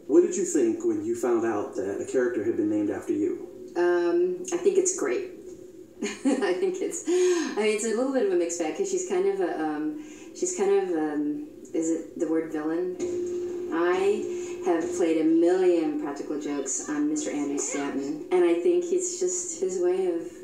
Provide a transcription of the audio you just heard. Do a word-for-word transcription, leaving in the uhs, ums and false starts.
What did you think when you found out that a character had been named after you? Um, I think it's great. I think it's, I mean, it's a little bit of a mixed bag because she's kind of a, um, she's kind of, um, is it the word villain? I have played a million practical jokes on Mister Andrew Stanton, and I think it's just his way of